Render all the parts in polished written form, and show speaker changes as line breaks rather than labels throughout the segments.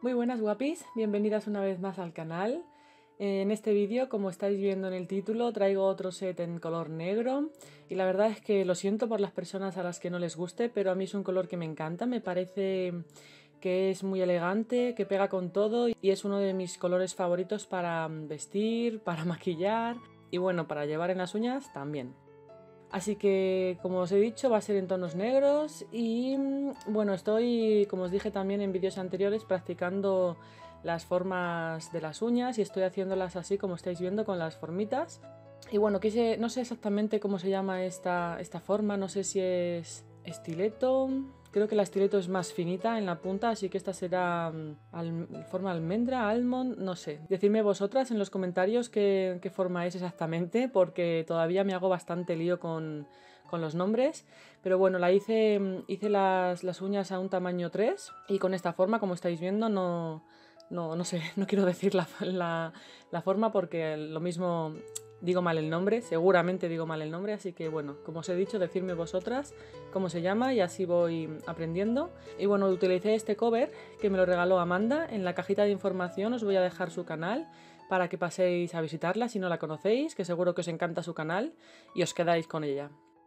Muy buenas guapis, bienvenidas una vez más al canal. En este vídeo, como estáis viendo en el título, traigo otro set en color negro y la verdad es que lo siento por las personas a las que no les guste, pero a mí es un color que me encanta, me parece que es muy elegante, que pega con todo y es uno de mis colores favoritos para vestir, para maquillar y bueno, para llevar en las uñas también. Así que, como os he dicho, va a ser en tonos negros y bueno, estoy, como os dije también en vídeos anteriores, practicando las formas de las uñas y estoy haciéndolas así como estáis viendo con las formitas. Y bueno, no sé exactamente cómo se llama esta forma, no sé si es estileto. Creo que la estileto es más finita en la punta, así que esta será forma almendra, almond, no sé. Decidme vosotras en los comentarios qué forma es exactamente, porque todavía me hago bastante lío con los nombres. Pero bueno, hice las uñas a un tamaño 3 y con esta forma, como estáis viendo, no sé, no quiero decir la forma porque lo mismo digo mal el nombre, seguramente digo mal el nombre, así que bueno, como os he dicho, decidme vosotras cómo se llama y así voy aprendiendo. Y bueno, utilicé este cover que me lo regaló Amanda. En la cajita de información os voy a dejar su canal para que paséis a visitarla si no la conocéis, que seguro que os encanta su canal y os quedáis con ella.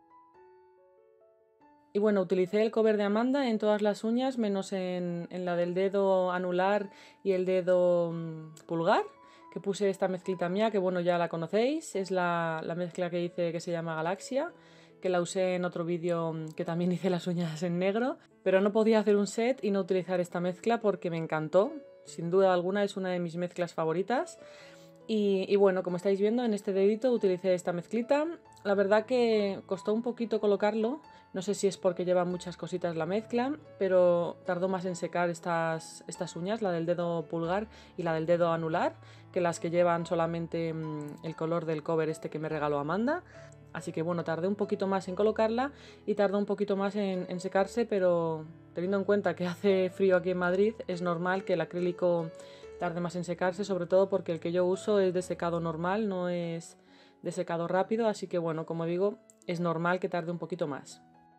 Y bueno, utilicé el cover de Amanda en todas las uñas, menos en la del dedo anular y el dedo pulgar, que puse esta mezclita mía, que bueno, ya la conocéis, es la mezcla que hice que se llama Galaxia, que la usé en otro vídeo que también hice las uñas en negro, pero no podía hacer un set y no utilizar esta mezcla porque me encantó, sin duda alguna es una de mis mezclas favoritas. Y bueno, como estáis viendo en este dedito utilicé esta mezclita. La verdad que costó un poquito colocarlo, no sé si es porque lleva muchas cositas la mezcla, pero tardó más en secar estas uñas, la del dedo pulgar y la del dedo anular, que las que llevan solamente el color del cover este que me regaló Amanda. Así que bueno, tardé un poquito más en colocarla y tardó un poquito más en secarse, pero teniendo en cuenta que hace frío aquí en Madrid, es normal que el acrílico tarde más en secarse, sobre todo porque el que yo uso es de secado normal, no es de secado rápido, así que bueno, como digo, es normal que tarde un poquito más.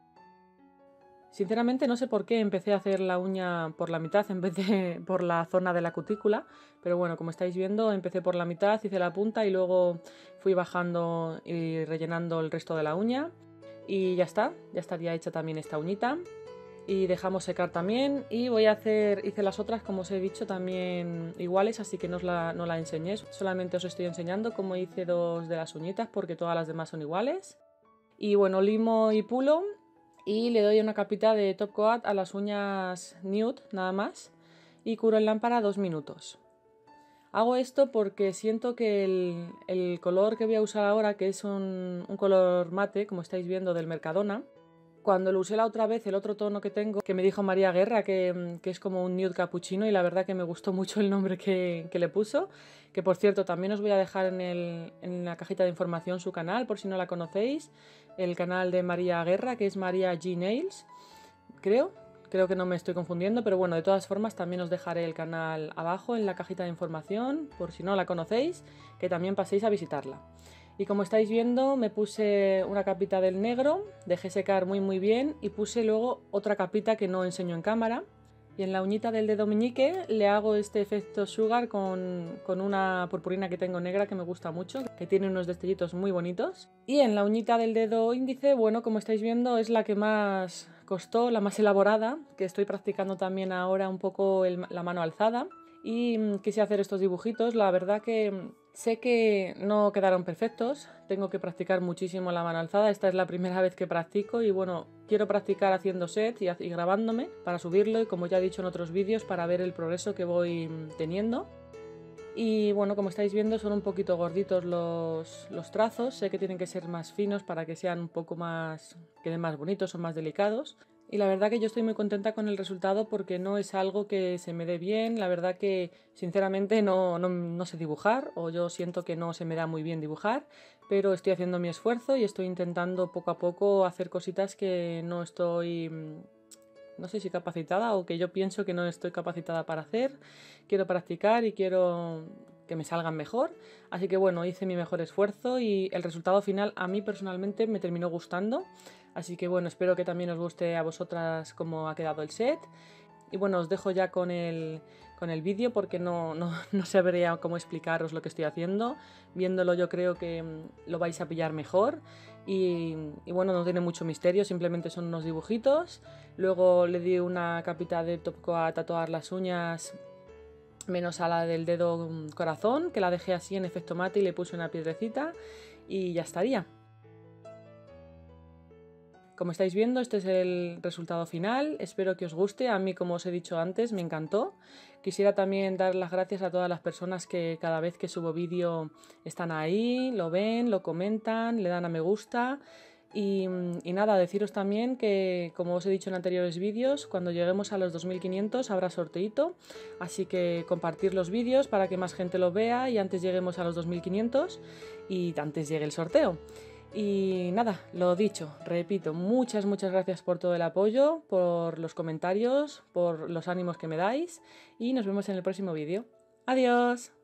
Sinceramente no sé por qué empecé a hacer la uña por la mitad en vez de por la zona de la cutícula, pero bueno, como estáis viendo, empecé por la mitad, hice la punta y luego fui bajando y rellenando el resto de la uña y ya está, ya estaría hecha también esta uñita. Y dejamos secar también y hice las otras como os he dicho también iguales, así que no la enseñé, solamente os estoy enseñando cómo hice dos de las uñitas porque todas las demás son iguales. Y bueno, limo y pulo y le doy una capita de top coat a las uñas nude nada más y curo en lámpara 2 minutos. Hago esto porque siento que el color que voy a usar ahora, que es un color mate, como estáis viendo, del Mercadona, cuando lo usé la otra vez, el otro tono que tengo, que me dijo María Guerra, que es como un nude capuchino y la verdad que me gustó mucho el nombre que le puso, que por cierto también os voy a dejar en la cajita de información su canal por si no la conocéis, el canal de María Guerra, que es María G Nails, creo que no me estoy confundiendo, pero bueno, de todas formas también os dejaré el canal abajo en la cajita de información por si no la conocéis, que también paséis a visitarla. Y como estáis viendo, me puse una capita del negro, dejé secar muy bien y puse luego otra capita que no enseño en cámara. Y en la uñita del dedo meñique le hago este efecto sugar con una purpurina que tengo negra que me gusta mucho, que tiene unos destellitos muy bonitos. Y en la uñita del dedo índice, bueno, como estáis viendo, es la que más costó, la más elaborada, que estoy practicando también ahora un poco la mano alzada. Y quise hacer estos dibujitos, la verdad que sé que no quedaron perfectos, tengo que practicar muchísimo la mano alzada, esta es la primera vez que practico y bueno, quiero practicar haciendo sets y grabándome para subirlo y como ya he dicho en otros vídeos para ver el progreso que voy teniendo. Y bueno, como estáis viendo son un poquito gorditos los trazos, sé que tienen que ser más finos para que sean un poco más, queden más bonitos o más delicados. Y la verdad que yo estoy muy contenta con el resultado porque no es algo que se me dé bien, la verdad que sinceramente no sé dibujar o yo siento que no se me da muy bien dibujar, pero estoy haciendo mi esfuerzo y estoy intentando poco a poco hacer cositas que no estoy, no sé si capacitada o que yo pienso que no estoy capacitada para hacer. Quiero practicar y quiero que me salgan mejor, así que bueno, hice mi mejor esfuerzo y el resultado final a mí personalmente me terminó gustando, así que bueno, espero que también os guste a vosotras cómo ha quedado el set. Y bueno, os dejo ya con el con el vídeo porque no sabría cómo explicaros lo que estoy haciendo. Viéndolo yo creo que lo vais a pillar mejor y bueno, no tiene mucho misterio, simplemente son unos dibujitos. Luego le di una capita de Top Coat a tatuar las uñas menos a la del dedo corazón, que la dejé así en efecto mate y le puse una piedrecita y ya estaría. Como estáis viendo, este es el resultado final, espero que os guste, a mí como os he dicho antes me encantó. Quisiera también dar las gracias a todas las personas que cada vez que subo vídeo están ahí, lo ven, lo comentan, le dan a me gusta. Y nada, deciros también que, como os he dicho en anteriores vídeos, cuando lleguemos a los 2500 habrá sorteito, así que compartir los vídeos para que más gente lo vea y antes lleguemos a los 2500 y antes llegue el sorteo. Y nada, lo dicho, repito, muchas gracias por todo el apoyo, por los comentarios, por los ánimos que me dais y nos vemos en el próximo vídeo. ¡Adiós!